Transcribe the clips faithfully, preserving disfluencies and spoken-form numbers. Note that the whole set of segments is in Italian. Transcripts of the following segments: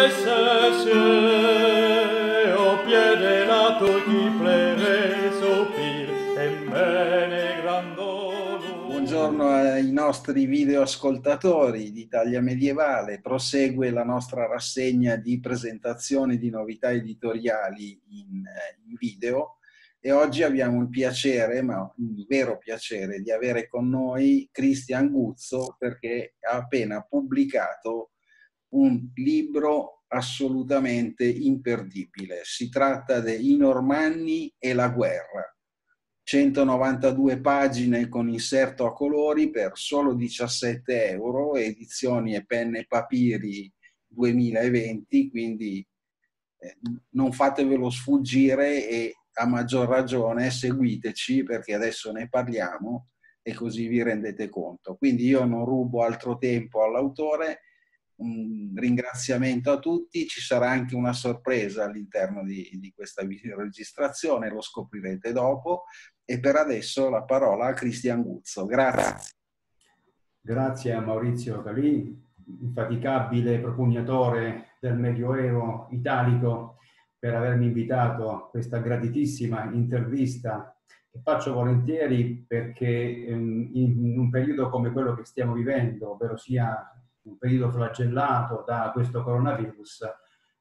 se o piede la tocchi plere sopir e bene grandolo. Buongiorno ai nostri videoascoltatori di Italia Medievale. Prosegue la nostra rassegna di presentazione di novità editoriali in, in video e oggi abbiamo il piacere, ma un vero piacere, di avere con noi Cristian Guzzo, perché ha appena pubblicato un libro assolutamente imperdibile. Si tratta di I Normanni e la guerra. centonovantadue pagine con inserto a colori per solo diciassette euro, edizioni e penne e papiri duemilaventi, quindi eh, non fatevelo sfuggire e a maggior ragione seguiteci, perché adesso ne parliamo e così vi rendete conto. Quindi io non rubo altro tempo all'autore. Un ringraziamento a tutti, ci sarà anche una sorpresa all'interno di, di questa videoregistrazione, lo scoprirete dopo, e per adesso la parola a Cristian Guzzo. Grazie. Grazie a Maurizio Calì, infaticabile propugnatore del Medioevo italico, per avermi invitato a questa gratitissima intervista che faccio volentieri perché in un periodo come quello che stiamo vivendo, ovvero sia un periodo flagellato da questo coronavirus, eh,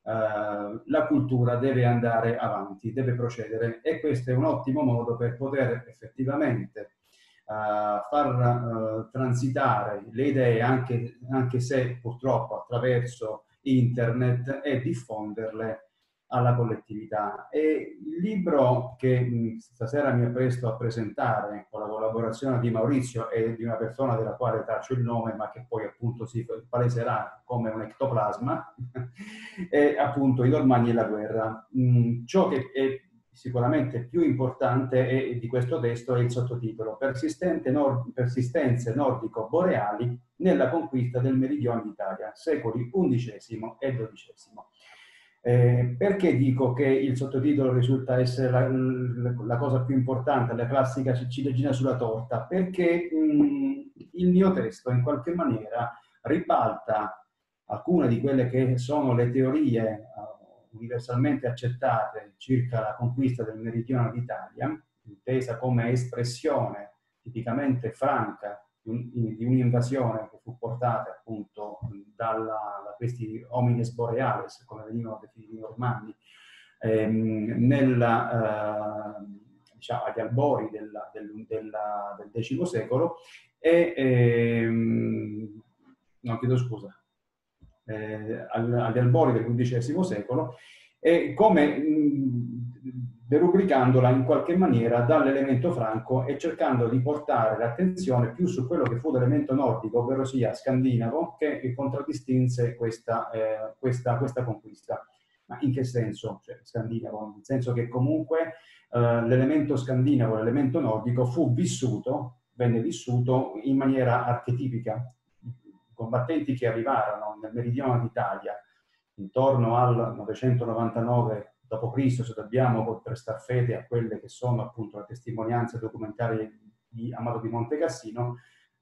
la cultura deve andare avanti, deve procedere, e questo è un ottimo modo per poter effettivamente Uh, far uh, transitare le idee, anche, anche se purtroppo attraverso internet, e diffonderle alla collettività. E il libro che mh, stasera mi appresto a presentare, con la collaborazione di Maurizio e di una persona della quale taccio il nome, ma che poi appunto si paleserà come un ectoplasma, è appunto I Normanni e la guerra. Mh, ciò che è sicuramente più importante è, di questo testo è il sottotitolo: Persistente nord, Persistenze nordico-boreali nella conquista del meridione d'Italia, secoli undicesimo e dodicesimo. Eh, perché dico che il sottotitolo risulta essere la, la cosa più importante, la classica ciliegina sulla torta? Perché mh, il mio testo in qualche maniera ribalta alcune di quelle che sono le teorie universalmente accettate circa la conquista del meridione d'Italia, intesa come espressione tipicamente franca di un'invasione che fu portata appunto dalla, da questi homines boreales, come venivano definiti i normanni, ehm, nella, eh, diciamo, agli albori della, del, della, del X secolo, e ehm, no, chiedo scusa, Eh, agli albori del quindicesimo secolo, e come mh, derubricandola in qualche maniera dall'elemento franco e cercando di portare l'attenzione più su quello che fu l'elemento nordico, ovvero sia scandinavo, che contraddistinse questa, eh, questa, questa conquista. Ma in che senso? Cioè, scandinavo, nel senso che comunque eh, l'elemento scandinavo, l'elemento nordico fu vissuto, venne vissuto in maniera archetipica. Combattenti che arrivarono nel meridione d'Italia intorno al novecentonovantanove dopo Cristo, se dobbiamo prestar fede a quelle che sono appunto le testimonianze documentarie di Amado di Monte Cassino,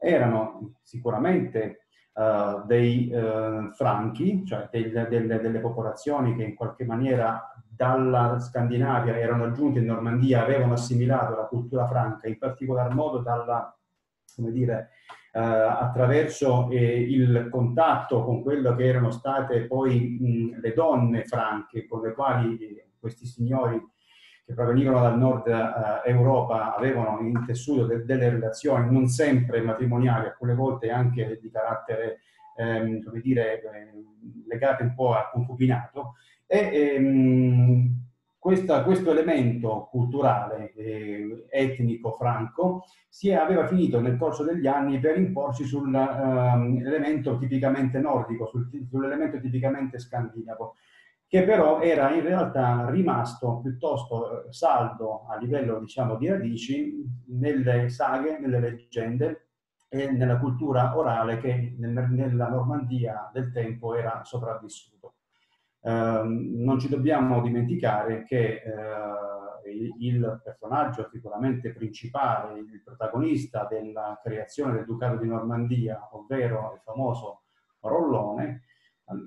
erano sicuramente uh, dei uh, franchi, cioè del, del, delle popolazioni che in qualche maniera dalla Scandinavia erano giunte in Normandia, avevano assimilato la cultura franca, in particolar modo dalla, come dire, Uh, attraverso eh, il contatto con quello che erano state poi mh, le donne franche, con le quali eh, questi signori che provenivano dal nord uh, Europa avevano intessuto de delle relazioni non sempre matrimoniali, alcune volte anche di carattere ehm, come dire, eh, legate un po' al concubinato, e ehm, Questa, questo elemento culturale, eh, etnico, franco, si è, aveva finito nel corso degli anni per imporsi sull'elemento um, tipicamente nordico, sul, sull'elemento tipicamente scandinavo, che però era in realtà rimasto piuttosto saldo a livello, diciamo, di radici nelle saghe, nelle leggende e nella cultura orale che nel, nella Normandia del tempo era sopravvissuto. Uh, non ci dobbiamo dimenticare che uh, il, il personaggio sicuramente principale, il protagonista della creazione del Ducato di Normandia, ovvero il famoso Rollone, uh,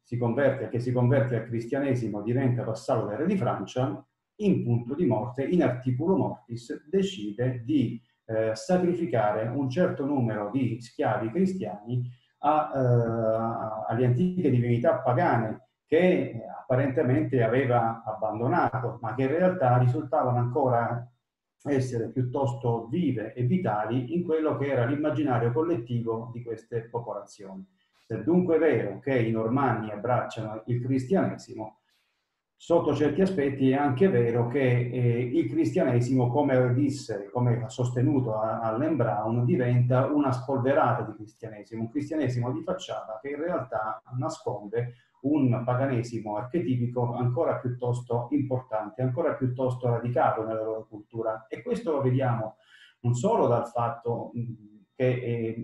si converte, che si converte al cristianesimo, diventa vassallo del re di Francia, in punto di morte, in articulo mortis, decide di eh, sacrificare un certo numero di schiavi cristiani a, eh, alle antiche divinità pagane che apparentemente aveva abbandonato, ma che in realtà risultavano ancora essere piuttosto vive e vitali in quello che era l'immaginario collettivo di queste popolazioni. Se è dunque vero che i normanni abbracciano il cristianesimo, sotto certi aspetti è anche vero che eh, il cristianesimo, come disse, come ha sostenuto Allen Brown, diventa una spolverata di cristianesimo, un cristianesimo di facciata che in realtà nasconde un paganesimo archetipico ancora piuttosto importante, ancora piuttosto radicato nella loro cultura. E questo lo vediamo non solo dal fatto che eh,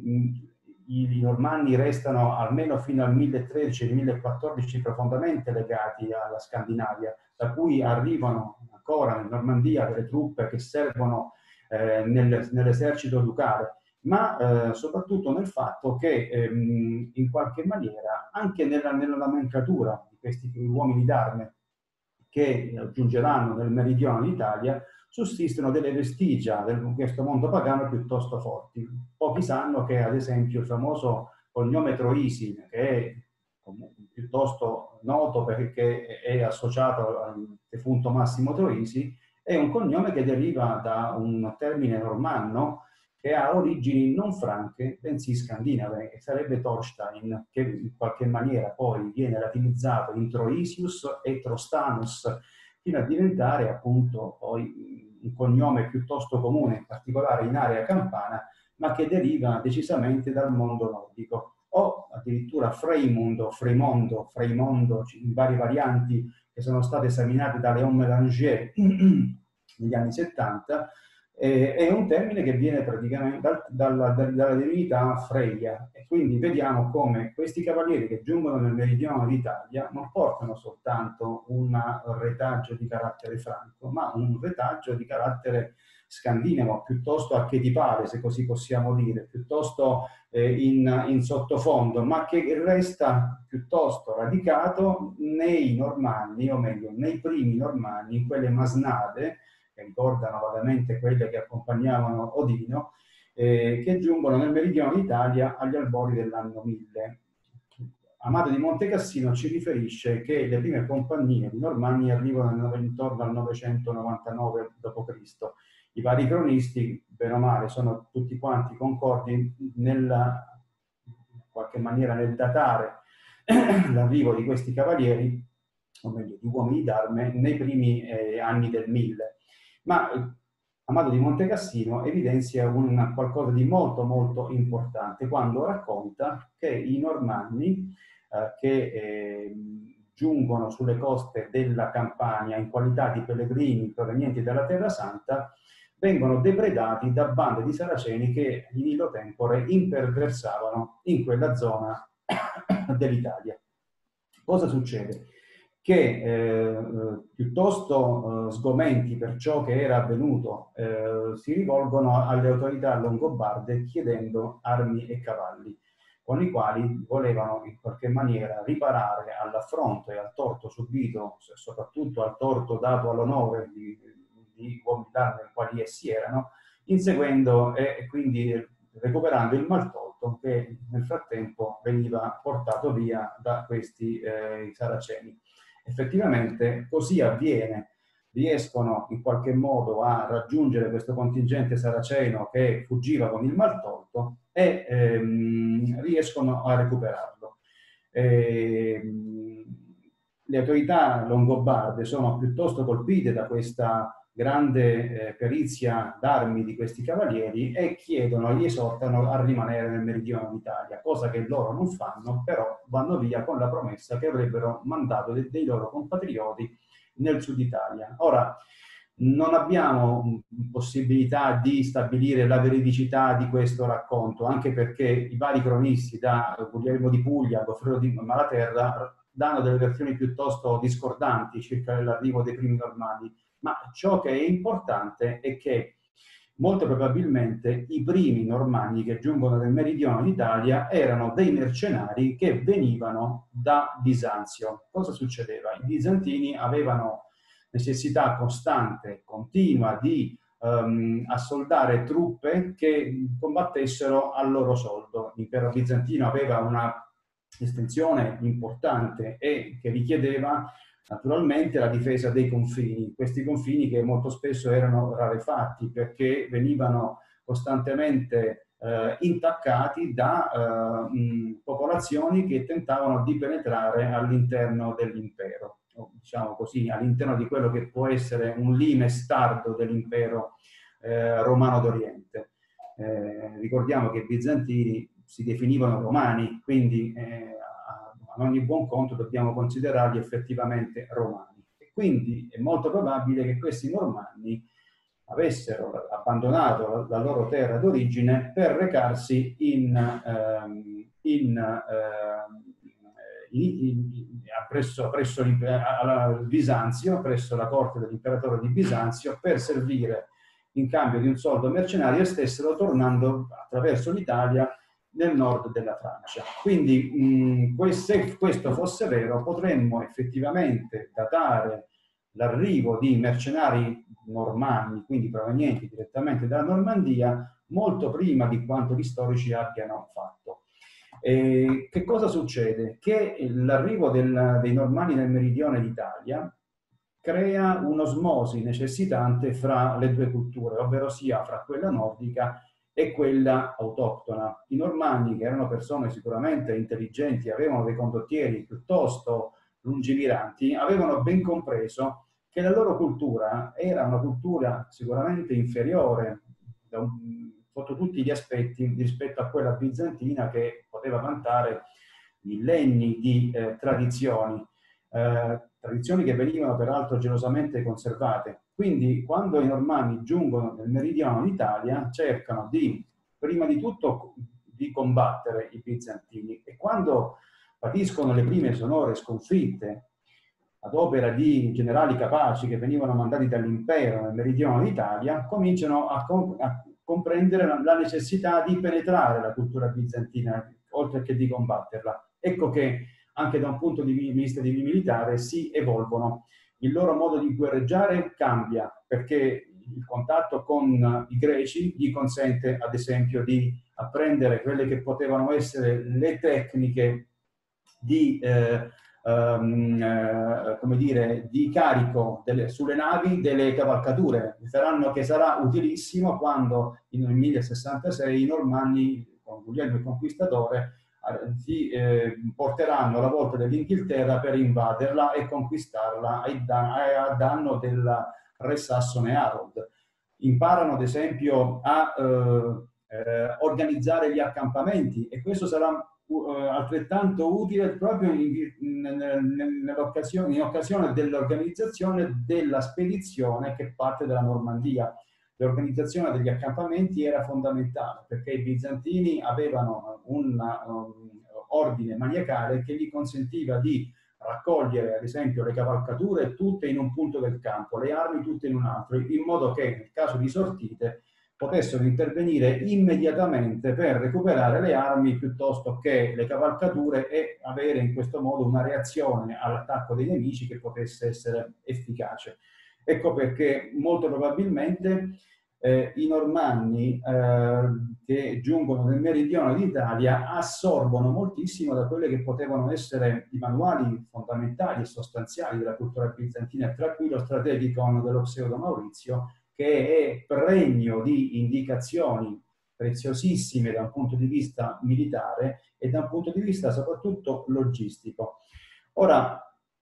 i normanni restano almeno fino al milletredici millequattordici profondamente legati alla Scandinavia, da cui arrivano ancora in Normandia delle truppe che servono eh, nel, nell'esercito ducale, ma eh, soprattutto nel fatto che ehm, in qualche maniera anche nella, nella nomenclatura di questi uomini d'arme che giungeranno nel meridione d'Italia sussistono delle vestigia di questo mondo pagano piuttosto forti. Pochi sanno che ad esempio il famoso cognome Troisi, che è piuttosto noto perché è associato al defunto Massimo Troisi, è un cognome che deriva da un termine normanno che ha origini non franche, bensì scandinave, e sarebbe Thorstein, che in qualche maniera poi viene latinizzato in Troisius e Trostanus, fino a diventare appunto poi un cognome piuttosto comune, in particolare in area campana, ma che deriva decisamente dal mondo nordico. O addirittura Freimund, Freimondo, Freimondo, in varie varianti che sono state esaminate da Léon Mélanger negli anni settanta, eh, è un termine che viene praticamente dal, dalla, dalla divinità Freya. E quindi vediamo come questi cavalieri che giungono nel meridione d'Italia non portano soltanto un retaggio di carattere franco, ma un retaggio di carattere scandinavo, piuttosto archetipale, se così possiamo dire, piuttosto eh, in, in sottofondo, ma che resta piuttosto radicato nei normanni, o meglio, nei primi normanni, in quelle masnade, che ricordano vagamente quelle che accompagnavano Odino, eh, che giungono nel meridione d'Italia agli albori dell'anno mille. Amato di Montecassino ci riferisce che le prime compagnie di normanni arrivano intorno al novecentonovantanove dopo Cristo. I vari cronisti, bene o male, sono tutti quanti concordi nella, in qualche maniera nel datare l'arrivo di questi cavalieri, o meglio di uomini d'arme, nei primi eh, anni del mille. Ma Amato di Montecassino evidenzia un qualcosa di molto molto importante quando racconta che i normanni eh, che eh, giungono sulle coste della Campania in qualità di pellegrini provenienti dalla Terra Santa vengono depredati da bande di saraceni che in illo tempore imperversavano in quella zona dell'Italia. Cosa succede? Che eh, piuttosto eh, sgomenti per ciò che era avvenuto, eh, si rivolgono alle autorità longobarde chiedendo armi e cavalli, con i quali volevano in qualche maniera riparare all'affronto e al torto subito, soprattutto al torto dato all'onore di, di uomini d'arme quali essi erano, inseguendo e, e quindi recuperando il maltolto che nel frattempo veniva portato via da questi eh, saraceni. Effettivamente così avviene, riescono in qualche modo a raggiungere questo contingente saraceno che fuggiva con il maltolto e ehm, riescono a recuperarlo. Ehm, le autorità longobarde sono piuttosto colpite da questa grande eh, perizia d'armi di questi cavalieri e chiedono, gli esortano a rimanere nel meridione d'Italia, cosa che loro non fanno, però vanno via con la promessa che avrebbero mandato de dei loro compatrioti nel sud Italia. Ora, non abbiamo possibilità di stabilire la veridicità di questo racconto, anche perché i vari cronisti, da Guglielmo di Puglia a Goffredo di Malaterra, danno delle versioni piuttosto discordanti circa l'arrivo dei primi normanni. Ma ciò che è importante è che molto probabilmente i primi normanni che giungono nel meridione d'Italia erano dei mercenari che venivano da Bisanzio. Cosa succedeva? I bizantini avevano necessità costante, continua di um, assoldare truppe che combattessero al loro soldo. L'impero bizantino aveva una estensione importante e che richiedeva naturalmente la difesa dei confini, questi confini che molto spesso erano rarefatti perché venivano costantemente eh, intaccati da eh, mh, popolazioni che tentavano di penetrare all'interno dell'impero, o diciamo così, all'interno di quello che può essere un limes tardo dell'impero eh, romano d'Oriente. Eh, ricordiamo che i bizantini si definivano romani, quindi eh, ad ogni buon conto dobbiamo considerarli effettivamente romani. E quindi è molto probabile che questi normanni avessero abbandonato la loro terra d'origine per recarsi in, ehm, in, ehm, in, in, presso, presso il Bisanzio, presso la corte dell'imperatore di Bisanzio, per servire in cambio di un soldo mercenario e stessero tornando attraverso l'Italia nel nord della Francia. Quindi mh, se questo fosse vero, potremmo effettivamente datare l'arrivo di mercenari normanni, quindi provenienti direttamente dalla Normandia, molto prima di quanto gli storici abbiano fatto. E che cosa succede? Che l'arrivo del, dei normanni nel meridione d'Italia crea un'osmosi necessitante fra le due culture, ovvero sia fra quella nordica e quella autoctona. I normanni, che erano persone sicuramente intelligenti, avevano dei condottieri piuttosto lungimiranti, avevano ben compreso che la loro cultura era una cultura sicuramente inferiore da un, sotto tutti gli aspetti rispetto a quella bizantina, che poteva vantare millenni di eh, tradizioni, eh, tradizioni che venivano peraltro gelosamente conservate. Quindi quando i normanni giungono nel meridione d'Italia cercano di, prima di tutto, di combattere i bizantini, e quando patiscono le prime sonore sconfitte ad opera di generali capaci che venivano mandati dall'impero nel meridione d'Italia, cominciano a, com a comprendere la, la necessità di penetrare la cultura bizantina, oltre che di combatterla. Ecco che anche da un punto di vista di militare si evolvono. Il loro modo di guerreggiare cambia, perché il contatto con i greci gli consente, ad esempio, di apprendere quelle che potevano essere le tecniche di, eh, um, eh, come dire, di carico delle, sulle navi delle cavalcature. Saranno, che sarà utilissimo quando nel mille sessantasei i normanni, con Guglielmo il Conquistatore, si eh, porteranno la volta dell'Inghilterra per invaderla e conquistarla a danno del re sassone Harold. Imparano ad esempio a eh, eh, organizzare gli accampamenti, e questo sarà eh, altrettanto utile proprio in, in occasione, in occasione dell'organizzazione della spedizione che parte dalla Normandia. L'organizzazione degli accampamenti era fondamentale, perché i bizantini avevano un um, ordine maniacale che gli consentiva di raccogliere, ad esempio, le cavalcature tutte in un punto del campo, le armi tutte in un altro, in modo che nel caso di sortite potessero intervenire immediatamente per recuperare le armi piuttosto che le cavalcature, e avere in questo modo una reazione all'attacco dei nemici che potesse essere efficace. Ecco perché molto probabilmente eh, i normanni eh, che giungono nel meridione d'Italia assorbono moltissimo da quelle che potevano essere i manuali fondamentali e sostanziali della cultura bizantina, tra cui lo Strategicon dello Pseudo Maurizio, che è pregno di indicazioni preziosissime da un punto di vista militare e da un punto di vista soprattutto logistico. Ora,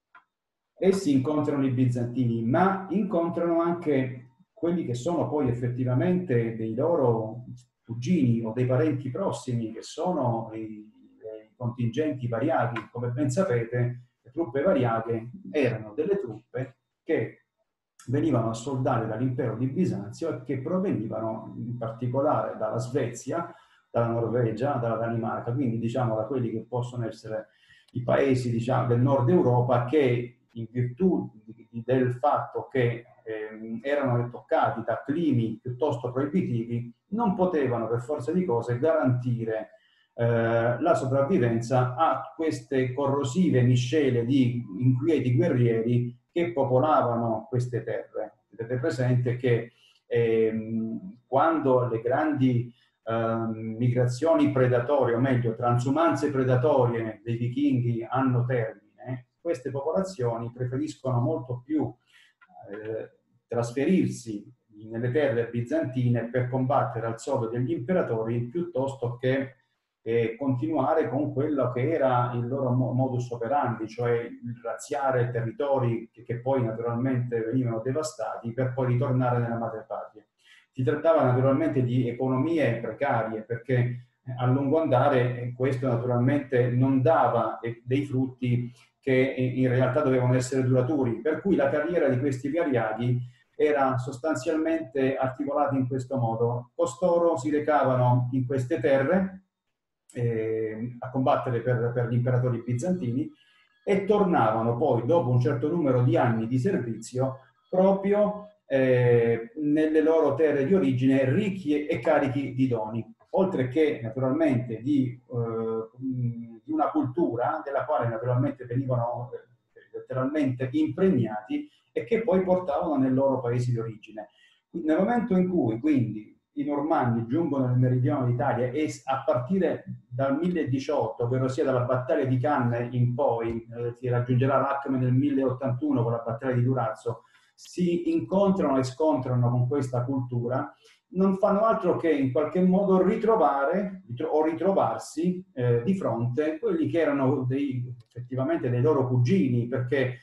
essi incontrano i bizantini, ma incontrano anche quelli che sono poi effettivamente dei loro cugini o dei parenti prossimi, che sono i, i contingenti variaghi. Come ben sapete, le truppe variaghe erano delle truppe che venivano assoldate dall'impero di Bisanzio e che provenivano in particolare dalla Svezia, dalla Norvegia, dalla Danimarca, quindi diciamo da quelli che possono essere i paesi, diciamo, del nord Europa, che in virtù di, di, del fatto che eh, erano toccati da climi piuttosto proibitivi, non potevano per forza di cose garantire eh, la sopravvivenza a queste corrosive miscele di inquieti guerrieri che popolavano queste terre. Avete presente che ehm, quando le grandi ehm, migrazioni predatorie, o meglio transumanze predatorie dei vichinghi hanno termine, queste popolazioni preferiscono molto più eh, trasferirsi nelle terre bizantine per combattere al soldo degli imperatori piuttosto che eh, continuare con quello che era il loro modus operandi, cioè il razziare territori che, che poi naturalmente venivano devastati per poi ritornare nella madrepatria. Si trattava naturalmente di economie precarie, perché a lungo andare questo naturalmente non dava dei frutti che in realtà dovevano essere duraturi, per cui la carriera di questi variaghi era sostanzialmente articolata in questo modo. Costoro si recavano in queste terre eh, a combattere per, per gli imperatori bizantini e tornavano poi, dopo un certo numero di anni di servizio, proprio eh, nelle loro terre di origine ricchi e carichi di doni, oltre che naturalmente di, eh, di una cultura della quale naturalmente venivano letteralmente impregnati e che poi portavano nei loro paesi di origine. Nel momento in cui quindi i normanni giungono nel meridione d'Italia e a partire dal mille diciotto, ovvero sia dalla battaglia di Cannes in poi, eh, si raggiungerà l'acme nel mille ottantuno con la battaglia di Durazzo, si incontrano e scontrano con questa cultura, non fanno altro che in qualche modo ritrovare o ritrovarsi eh, di fronte quelli che erano dei, effettivamente dei loro cugini, perché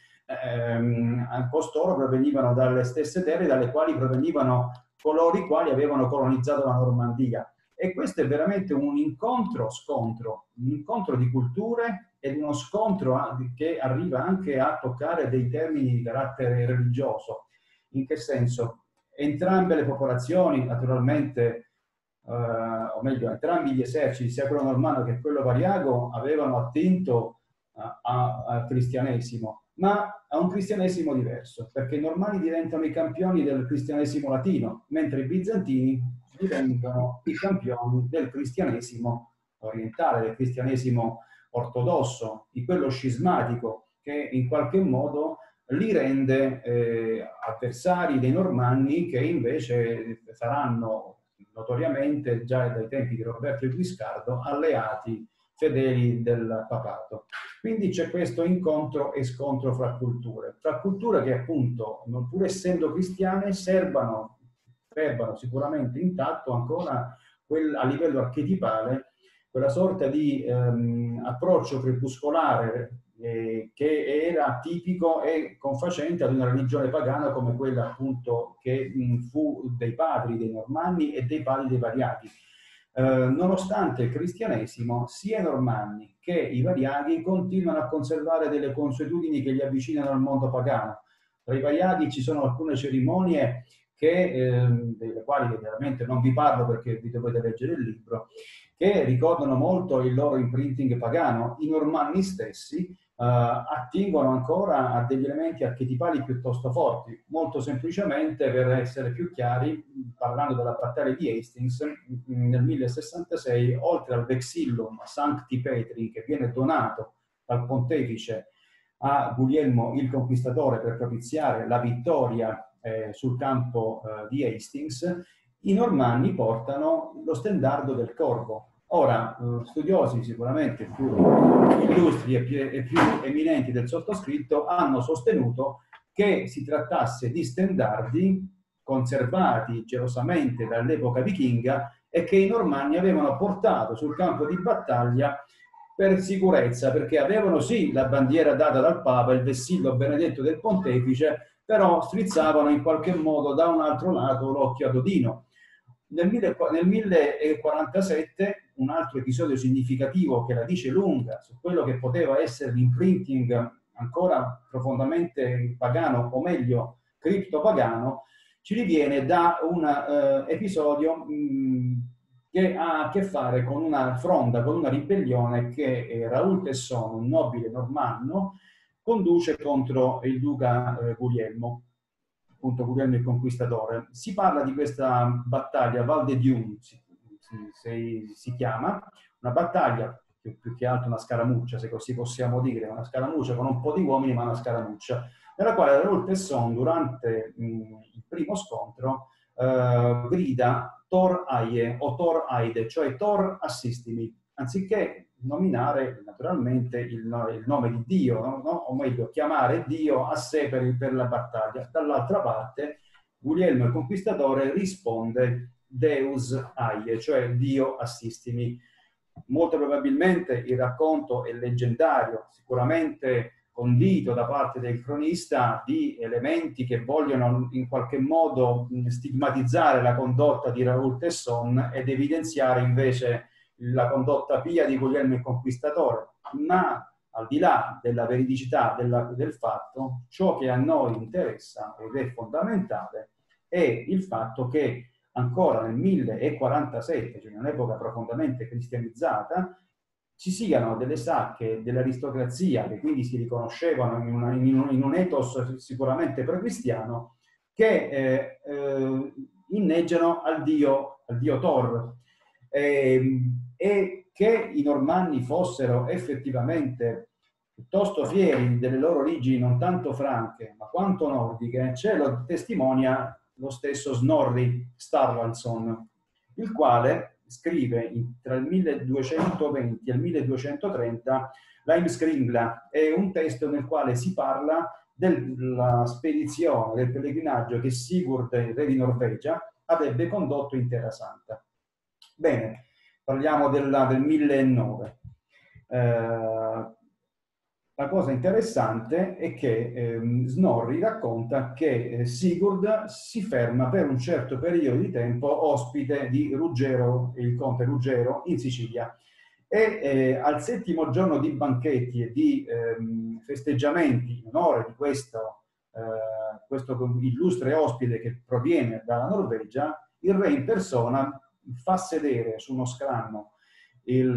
ehm, costoro provenivano dalle stesse terre dalle quali provenivano coloro i quali avevano colonizzato la Normandia. E questo è veramente un incontro-scontro, un incontro di culture ed uno scontro che arriva anche a toccare dei termini di carattere religioso. In che senso? Entrambe le popolazioni, naturalmente, eh, o meglio, entrambi gli eserciti, sia quello normanno che quello variago, avevano attinto al cristianesimo, ma a un cristianesimo diverso, perché i normanni diventano i campioni del cristianesimo latino, mentre i bizantini diventano i campioni del cristianesimo orientale, del cristianesimo ortodosso, di quello scismatico, che in qualche modo li rende eh, avversari dei normanni, che invece saranno notoriamente, già dai tempi di Roberto il Guiscardo, alleati fedeli del papato. Quindi c'è questo incontro e scontro fra culture, fra culture che appunto, non pur essendo cristiane, serbano, serbano sicuramente intatto ancora quel, a livello archetipale quella sorta di ehm, approccio crepuscolare eh, che era tipico e confacente ad una religione pagana come quella appunto che mh, fu dei padri dei normanni e dei padri dei variaghi. Eh, nonostante il cristianesimo, sia i normanni che i variaghi continuano a conservare delle consuetudini che li avvicinano al mondo pagano. Tra i variaghi ci sono alcune cerimonie che, eh, delle quali chiaramente non vi parlo perché vi dovete leggere il libro, che ricordano molto il loro imprinting pagano. I normanni stessi Uh, attingono ancora a degli elementi archetipali piuttosto forti. Molto semplicemente, per essere più chiari, parlando della battaglia di Hastings nel mille sessantasei, oltre al vexillum Sancti Petri che viene donato dal pontefice a Guglielmo il Conquistatore per propiziare la vittoria eh, sul campo eh, di Hastings, i normanni portano lo stendardo del corvo. Ora, studiosi sicuramente più illustri e più, e più eminenti del sottoscritto hanno sostenuto che si trattasse di stendardi conservati gelosamente dall'epoca vichinga e che i normanni avevano portato sul campo di battaglia per sicurezza, perché avevano sì la bandiera data dal Papa, il vessillo benedetto del pontefice, però strizzavano in qualche modo da un altro lato l'occhio ad Odino. Nel mille quarantasette un altro episodio significativo che la dice lunga su quello che poteva essere l'imprinting ancora profondamente pagano, o meglio criptopagano, ci riviene da un uh, episodio mh, che ha a che fare con una fronda, con una ribellione che eh, Raoul Tesson, un nobile normanno, conduce contro il duca eh, Guglielmo, appunto Guglielmo il Conquistatore. Si parla di questa battaglia, Val de Diun si, si, si chiama, una battaglia più, più che altro una scaramuccia, se così possiamo dire, una scaramuccia con un po' di uomini, ma una scaramuccia, nella quale Raoul Tesson durante mh, il primo scontro eh, grida Tor Aie o Tor Aide, cioè Tor assistimi, anziché nominare naturalmente il, il nome di Dio, no? O meglio chiamare Dio a sé per, per la battaglia. Dall'altra parte Guglielmo il Conquistatore risponde Deus Aie, cioè Dio assistimi. Molto probabilmente il racconto è leggendario, sicuramente condito da parte del cronista di elementi che vogliono in qualche modo stigmatizzare la condotta di Raoul Tesson ed evidenziare invece la condotta pia di Guglielmo il Conquistatore. Ma al di là della veridicità della, del fatto, ciò che a noi interessa ed è fondamentale è il fatto che ancora nel mille quarantasette, cioè in un'epoca profondamente cristianizzata, ci siano delle sacche dell'aristocrazia che quindi si riconoscevano in, una, in, un, in un ethos sicuramente pre-cristiano, che eh, eh, inneggiano al dio, al dio Thor, eh, e che i normanni fossero effettivamente piuttosto fieri delle loro origini non tanto franche ma quanto nordiche, ce lo testimonia lo stesso Snorri Sturluson, il quale scrive in, tra il milleduecentoventi e il milleduecentotrenta l'Heimskringla, è un testo nel quale si parla della spedizione, del pellegrinaggio che Sigurd, re di Norvegia, avrebbe condotto in Terra Santa. Bene, parliamo della, del millenovecento. Eh, La cosa interessante è che eh, Snorri racconta che eh, Sigurd si ferma per un certo periodo di tempo ospite di Ruggero, il conte Ruggero, in Sicilia. E eh, al settimo giorno di banchetti e di ehm, festeggiamenti in onore di questo, eh, questo illustre ospite che proviene dalla Norvegia, il re in persona fa sedere su uno scranno il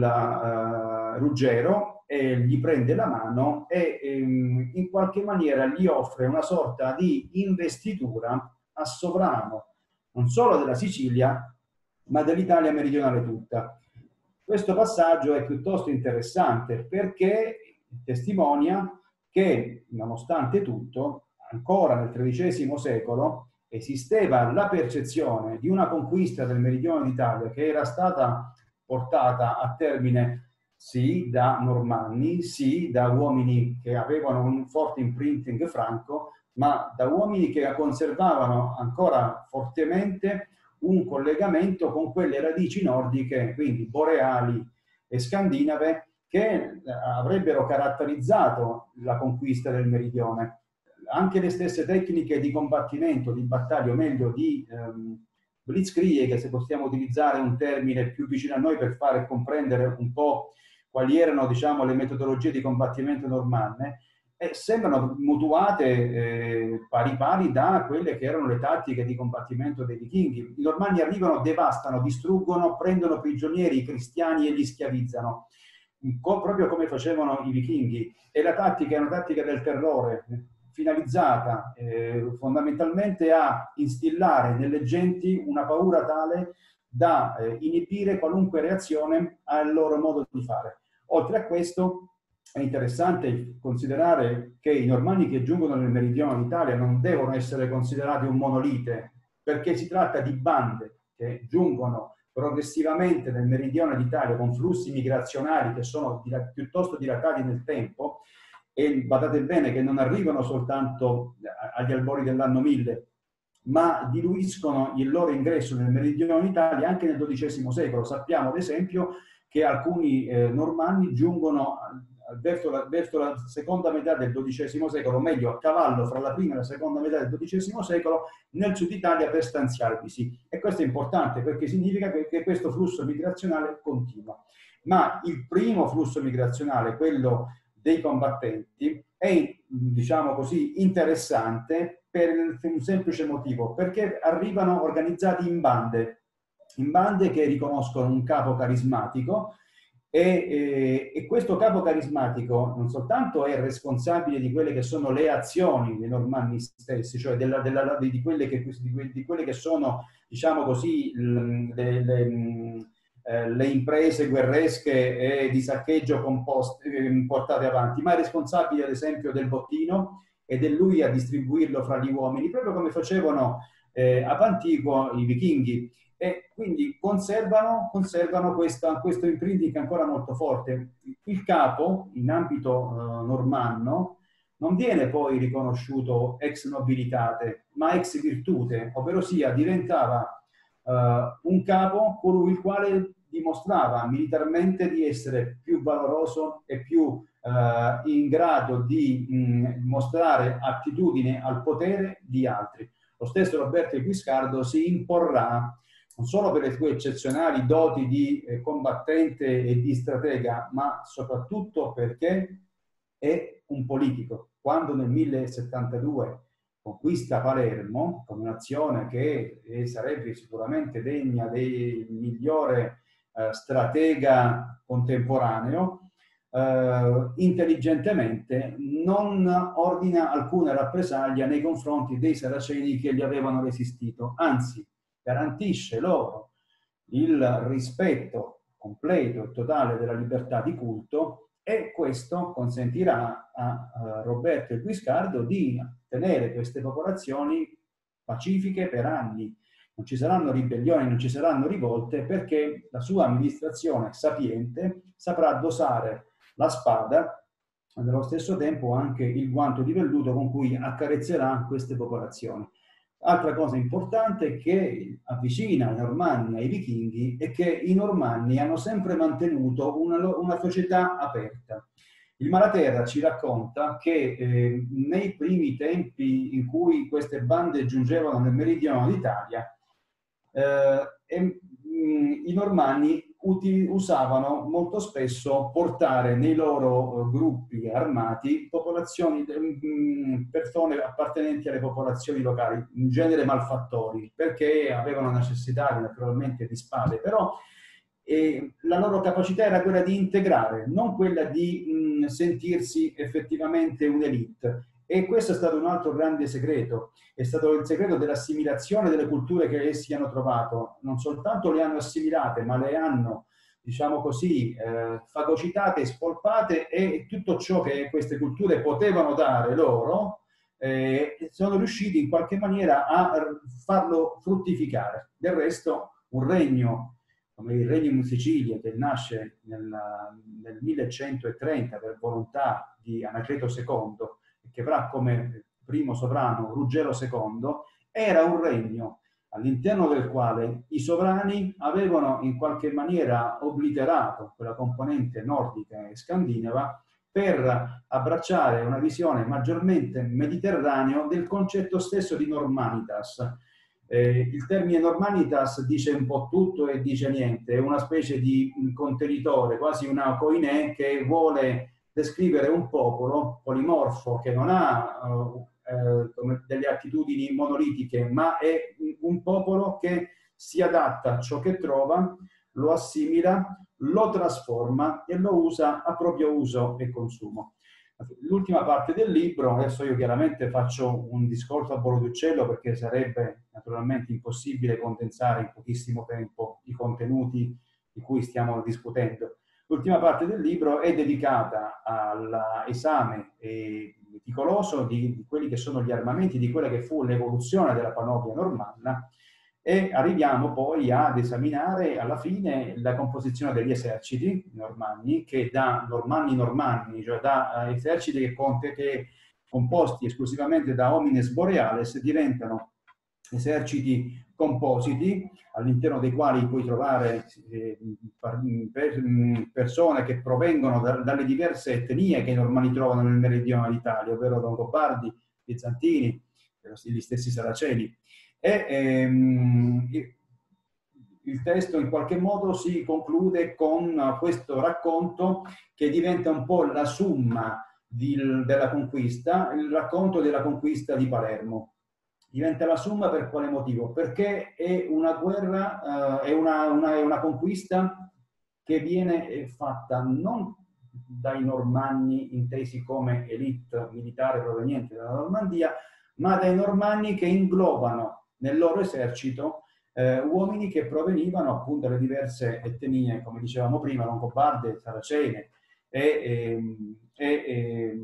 uh, Ruggero e gli prende la mano e ehm, in qualche maniera gli offre una sorta di investitura a sovrano non solo della Sicilia ma dell'Italia meridionale tutta. Questo passaggio è piuttosto interessante perché testimonia che nonostante tutto ancora nel tredicesimo secolo esisteva la percezione di una conquista del meridione d'Italia che era stata portata a termine sì da normanni, sì da uomini che avevano un forte imprinting franco, ma da uomini che conservavano ancora fortemente un collegamento con quelle radici nordiche, quindi boreali e scandinave, che avrebbero caratterizzato la conquista del meridione. Anche le stesse tecniche di combattimento, di battaglia, o meglio di ehm, blitzkrieg, se possiamo utilizzare un termine più vicino a noi per fare comprendere un po' quali erano, diciamo, le metodologie di combattimento normanne, e sembrano mutuate eh, pari pari da quelle che erano le tattiche di combattimento dei vichinghi. I normanni arrivano, devastano, distruggono, prendono prigionieri i cristiani e li schiavizzano, co proprio come facevano i vichinghi. E la tattica è una tattica del terrore, finalizzata eh, fondamentalmente a instillare nelle genti una paura tale da eh, inibire qualunque reazione al loro modo di fare. Oltre a questo è interessante considerare che i normanni che giungono nel meridione d'Italia non devono essere considerati un monolite, perché si tratta di bande che giungono progressivamente nel meridione d'Italia con flussi migrazionali che sono piuttosto dilatati nel tempo. E badate bene che non arrivano soltanto agli albori dell'anno mille, ma diluiscono il loro ingresso nel meridione d'Italia anche nel dodicesimo secolo. Sappiamo ad esempio che alcuni eh, normanni giungono verso la, verso la seconda metà del dodicesimo secolo, o meglio a cavallo fra la prima e la seconda metà del dodicesimo secolo, nel sud Italia per stanziarvisi. E questo è importante perché significa che, che questo flusso migrazionale continua. Ma il primo flusso migrazionale, quello dei combattenti, è, diciamo così, interessante per un semplice motivo, perché arrivano organizzati in bande, in bande che riconoscono un capo carismatico E, e, e questo capo carismatico non soltanto è responsabile di quelle che sono le azioni dei normanni stessi, cioè della, della, di, quelle che, di quelle che sono, diciamo così, le, le, le imprese guerresche e di saccheggio composte, portate avanti, ma è responsabile ad esempio del bottino ed è lui a distribuirlo fra gli uomini, proprio come facevano eh, a Pantico i vichinghi. E quindi conservano, conservano questa, questo imprinting ancora molto forte. Il capo, in ambito eh, normanno, non viene poi riconosciuto ex nobilitate, ma ex virtute, ovvero sia diventava eh, un capo colui il quale dimostrava militarmente di essere più valoroso e più eh, in grado di mh, mostrare attitudine al potere di altri. Lo stesso Roberto il Guiscardo si imporrà non solo per le sue eccezionali doti di eh, combattente e di stratega, ma soprattutto perché è un politico. Quando nel millesettantadue conquista Palermo, con un'azione che eh, sarebbe sicuramente degna del migliore eh, stratega contemporaneo, eh, intelligentemente non ordina alcuna rappresaglia nei confronti dei saraceni che gli avevano resistito, anzi garantisce loro il rispetto completo e totale della libertà di culto, e questo consentirà a, a Roberto il Guiscardo di tenere queste popolazioni pacifiche per anni. Non ci saranno ribellioni, non ci saranno rivolte, perché la sua amministrazione sapiente saprà dosare la spada e nello stesso tempo anche il guanto di velluto con cui accarezzerà queste popolazioni. Altra cosa importante che avvicina i normanni ai vichinghi è che i normanni hanno sempre mantenuto una, una società aperta. Il Malaterra ci racconta che eh, nei primi tempi in cui queste bande giungevano nel meridione d'Italia, eh, e, mh, i normanni usavano molto spesso portare nei loro gruppi armati popolazioni, persone appartenenti alle popolazioni locali, in genere malfattori, perché avevano necessità naturalmente di spade, però eh, la loro capacità era quella di integrare, non quella di mh, sentirsi effettivamente un'elite. E questo è stato un altro grande segreto, è stato il segreto dell'assimilazione delle culture che essi hanno trovato. Non soltanto le hanno assimilate, ma le hanno, diciamo così, eh, fagocitate e spolpate, e tutto ciò che queste culture potevano dare loro, eh, sono riusciti in qualche maniera a farlo fruttificare. Del resto, un regno come il Regno di Sicilia, che nasce nel, nel millecentotrenta per volontà di Anacleto secondo, che avrà come primo sovrano Ruggero secondo, era un regno all'interno del quale i sovrani avevano in qualche maniera obliterato quella componente nordica e scandinava per abbracciare una visione maggiormente mediterranea del concetto stesso di normanitas. Eh, il termine normanitas dice un po' tutto e dice niente, è una specie di contenitore, quasi una koiné, che vuole descrivere un popolo polimorfo che non ha uh, eh, delle attitudini monolitiche, ma è un popolo che si adatta a ciò che trova, lo assimila, lo trasforma e lo usa a proprio uso e consumo. L'ultima parte del libro, adesso io chiaramente faccio un discorso a volo d'uccello perché sarebbe naturalmente impossibile condensare in pochissimo tempo i contenuti di cui stiamo discutendo. L'ultima parte del libro è dedicata all'esame eh, meticoloso di, di quelli che sono gli armamenti, di quella che fu l'evoluzione della panoplia normanna, e arriviamo poi ad esaminare alla fine la composizione degli eserciti normanni, che da normanni normanni, cioè da uh, eserciti che, conte, che composti esclusivamente da homines boreales, diventano eserciti compositi, all'interno dei quali puoi trovare eh, per, persone che provengono da, dalle diverse etnie che i normanni trovano nel meridione d'Italia, ovvero Longobardi, Bizantini, gli stessi Saraceni. E ehm, il testo in qualche modo si conclude con questo racconto che diventa un po' la summa di, della conquista, il racconto della conquista di Palermo. Diventa la summa per quale motivo? Perché è una guerra, uh, è, una, una, è una conquista che viene fatta non dai normanni intesi come elite militare proveniente dalla Normandia, ma dai normanni che inglobano nel loro esercito eh, uomini che provenivano appunto dalle diverse etnie, come dicevamo prima, longobarde, saracene e, e, e, e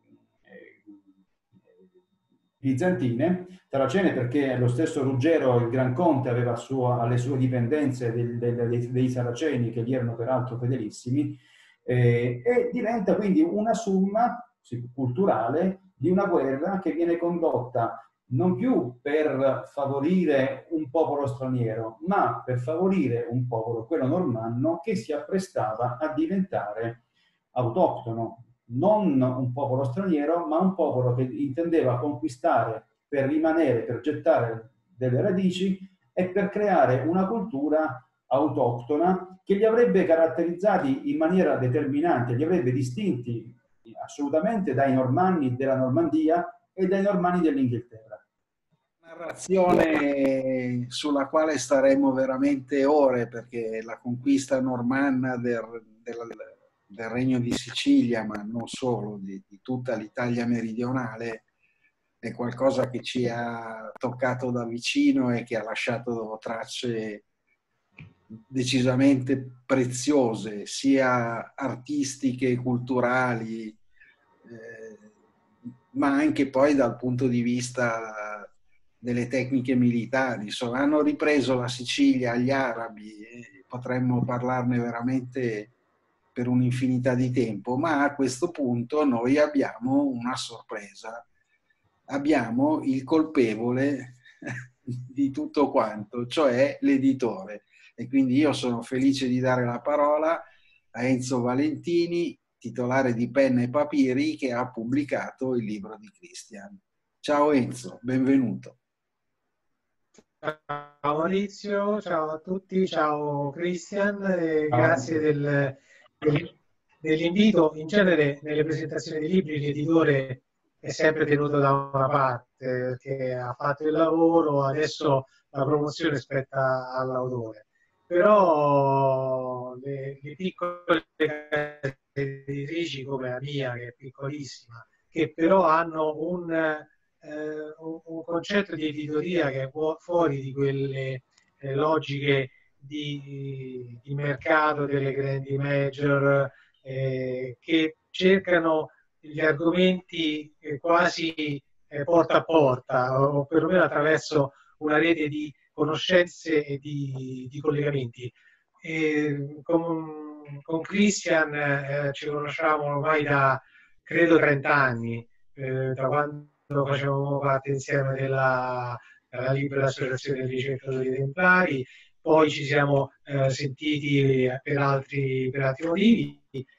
bizantine. Saracene perché lo stesso Ruggero, il Gran Conte, aveva suo, alle sue dipendenze del, del, dei, dei saraceni, che gli erano peraltro fedelissimi, eh, e diventa quindi una summa culturale di una guerra che viene condotta non più per favorire un popolo straniero, ma per favorire un popolo, quello normanno, che si apprestava a diventare autoctono. Non un popolo straniero, ma un popolo che intendeva conquistare per rimanere, per gettare delle radici e per creare una cultura autoctona che li avrebbe caratterizzati in maniera determinante, li avrebbe distinti assolutamente dai normanni della Normandia e dai normanni dell'Inghilterra. Narrazione sulla quale staremo veramente ore, perché la conquista normanna del, del, del Regno di Sicilia, ma non solo, di, di tutta l'Italia meridionale, è qualcosa che ci ha toccato da vicino e che ha lasciato tracce decisamente preziose, sia artistiche, culturali, eh, ma anche poi dal punto di vista delle tecniche militari. Insomma, hanno ripreso la Sicilia agli arabi e potremmo parlarne veramente per un'infinità di tempo, ma a questo punto noi abbiamo una sorpresa. Abbiamo il colpevole di tutto quanto, cioè l'editore. E quindi io sono felice di dare la parola a Enzo Valentini, titolare di Penna e Papiri, che ha pubblicato il libro di Christian. Ciao Enzo, benvenuto. Ciao Maurizio, ciao a tutti, ciao Christian, e grazie del, del, dell'invito. In genere nelle presentazioni dei libri l'editore è sempre tenuto da una parte perché ha fatto il lavoro, adesso la promozione spetta all'autore. Però le, le piccole editrici come la mia, che è piccolissima, che però hanno un, eh, un, un concetto di editoria che è fuori di quelle eh, logiche di, di mercato delle grandi major, eh, che cercano gli argomenti eh, quasi eh, porta a porta, o perlomeno attraverso una rete di conoscenze e di, di collegamenti. E con, con Christian eh, ci conosciamo ormai da credo trenta anni, eh, da quando facevamo parte insieme della, della Libera Associazione dei Ricercatori Templari, poi ci siamo eh, sentiti per altri, per altri motivi.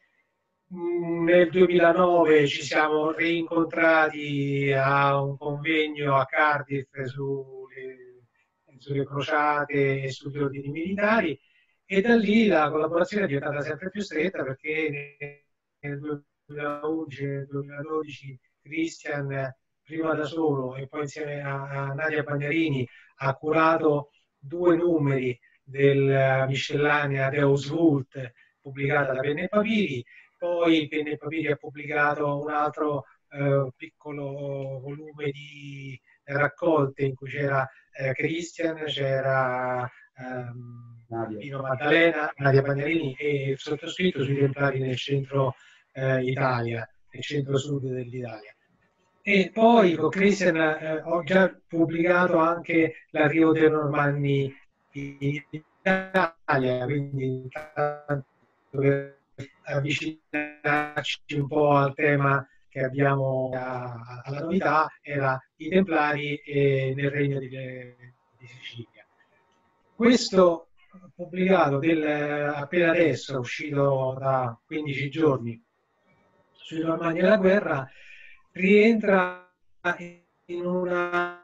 Nel duemilanove ci siamo rincontrati a un convegno a Cardiff sulle, sulle crociate e sugli ordini militari, e da lì la collaborazione è diventata sempre più stretta, perché nel duemilaundici nel duemiladodici Christian, prima da solo e poi insieme a, a Nadia Bagnarini, ha curato due numeri del miscellanea Deus Vult pubblicata da Penna e Papiri. Poi Penna e Papiri ha pubblicato un altro eh, piccolo volume di raccolte in cui c'era eh, Christian, c'era ehm, Pino Maddalena, Nadia Bagnarini e il sottoscritto sui Templari nel centro eh, Italia, nel centro-sud dell'Italia. E poi con Christian eh, ho già pubblicato anche l'arrivo dei Normanni in Italia, quindi tanto per avvicinarci un po' al tema che abbiamo a, alla novità, era i Templari e nel Regno di, di Sicilia. Questo pubblicato del, appena adesso, uscito da quindici giorni, sui Normanni e la guerra, rientra in una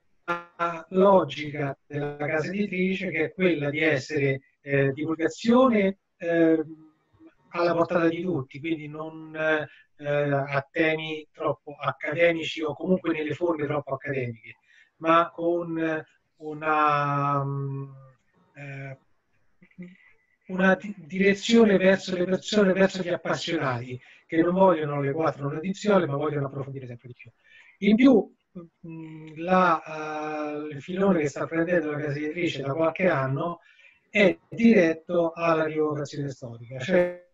logica della casa editrice che è quella di essere eh, divulgazione eh, alla portata di tutti, quindi non eh, a temi troppo accademici o comunque nelle forme troppo accademiche, ma con una, eh, una direzione verso le persone, verso gli appassionati, che non vogliono le quattro non edizioni, ma vogliono approfondire sempre di più. In più, la, uh, il filone che sta prendendo la casa editrice da qualche anno è diretto alla rievocazione storica, cioè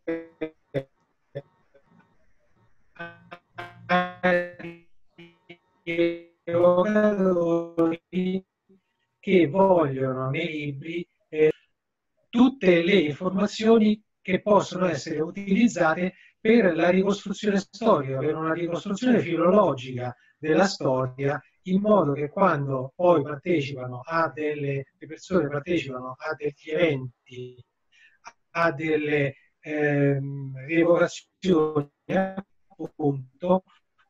che vogliono nei libri eh, tutte le informazioni che possono essere utilizzate per la ricostruzione storica, per una ricostruzione filologica della storia, in modo che quando poi partecipano a delle le persone partecipano a degli eventi, a delle ehm, rievocazioni, appunto,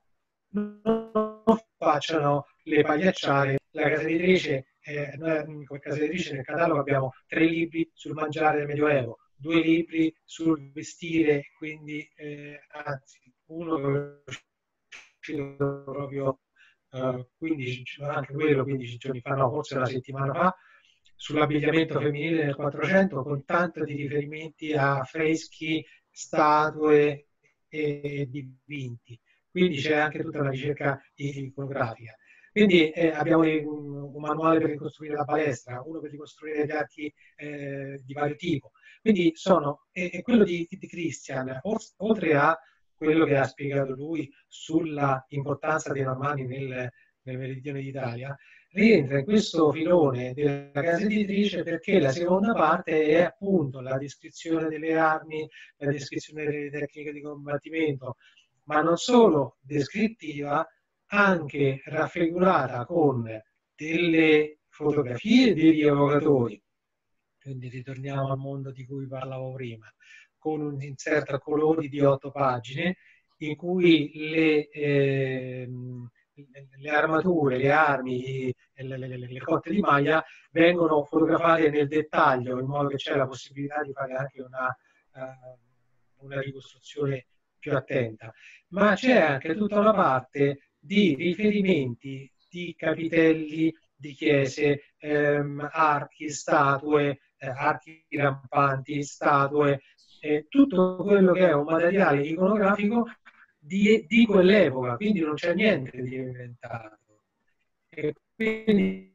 non facciano le pagliacciate. La casa editrice, eh, noi come casa editrice nel catalogo abbiamo tre libri sul mangiare del Medioevo, due libri sul vestire, quindi eh, anzi uno è uscito proprio eh, quindici, anche quello quindici giorni fa, no, forse una settimana fa, sull'abbigliamento femminile nel quattrocento, con tanto di riferimenti a freschi, statue e dipinti. Quindi c'è anche tutta una ricerca iconografica. Quindi eh, abbiamo un, un manuale per ricostruire la palestra, uno per ricostruire gli archi eh, di vario tipo. Quindi sono, e, e quello di, di Christian, oltre a quello che ha spiegato lui sulla importanza dei normanni nel, nel meridione d'Italia, rientra in questo filone della casa editrice perché la seconda parte è appunto la descrizione delle armi, la descrizione delle tecniche di combattimento, ma non solo descrittiva, anche raffigurata con delle fotografie dei rievocatori. Quindi ritorniamo al mondo di cui parlavo prima, con un inserto a colori di otto pagine in cui le, eh, le armature, le armi, le, le, le cotte di maglia vengono fotografate nel dettaglio, in modo che c'è la possibilità di fare anche una, uh, una ricostruzione più attenta. Ma c'è anche tutta una parte di riferimenti di capitelli, di chiese, ehm, archi, statue, eh, archi rampanti, statue, eh, tutto quello che è un materiale iconografico di, di quell'epoca, quindi non c'è niente di inventato. E quindi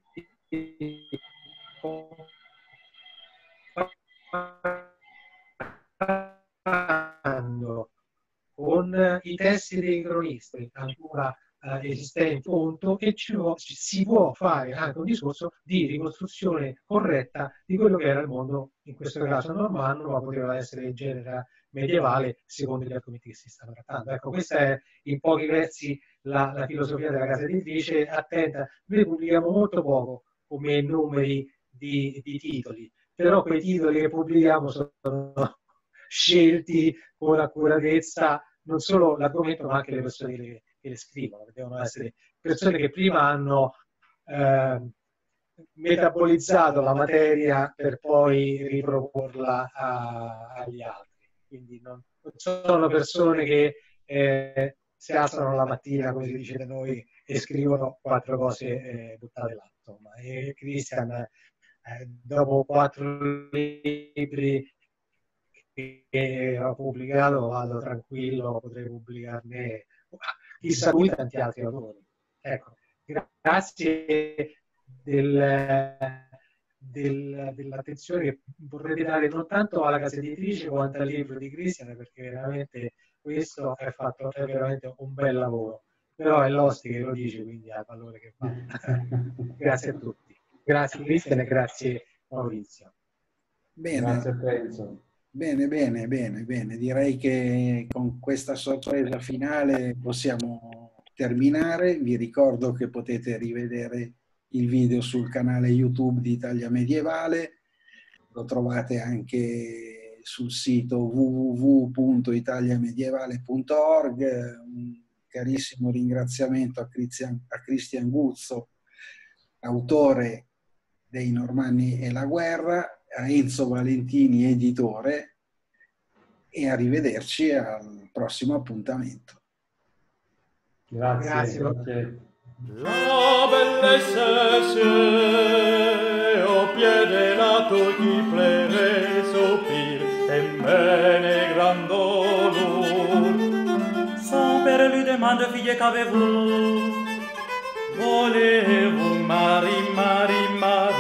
con i testi dei cronisti ancora eh, esistenti, punto, e ci, ci si può fare anche un discorso di ricostruzione corretta di quello che era il mondo, in questo caso normanno, ma poteva essere in genere medievale, secondo gli argomenti che si stanno trattando. Ecco, questa è in pochi versi la, la filosofia della casa editrice. Attenta, noi pubblichiamo molto poco come numeri di, di titoli, però quei titoli che pubblichiamo sono scelti con accuratezza, non solo l'argomento ma anche le persone che, che le scrivono, devono essere persone che prima hanno eh, metabolizzato la materia per poi riproporla a, agli altri. Quindi non, non sono persone che eh, si alzano la mattina, come si dice da noi, e scrivono quattro cose eh, buttate là. Insomma. E Christian, eh, dopo quattro libri che ho pubblicato, vado tranquillo, potrei pubblicarne chissà lui tanti altri autori. Ecco, grazie del, del, dell'attenzione che vorrete dare non tanto alla casa editrice quanto al libro di Christian, perché veramente questo è fatto, è veramente un bel lavoro, però è l'Osti che lo dice, quindi ha il valore che fa. Grazie a tutti, grazie Christian e grazie Maurizio. Bene. Grazie Penso. Bene, bene, bene, bene. Direi che con questa sorpresa finale possiamo terminare. Vi ricordo che potete rivedere il video sul canale YouTube di Italia Medievale. Lo trovate anche sul sito w w w punto italiamedievale punto org. Un carissimo ringraziamento a Christian, a Christian Guzzo, autore dei Normanni e la guerra, a Enzo Valentini, editore, e arrivederci al prossimo appuntamento. Grazie. Grazie. Grazie. La bellezza se au pied de la tour qui plairait soupir. peine grand dolor. Son père lui demande, fille, qu'avez-vous? Voulez-vous, Marie, Marie, Marie?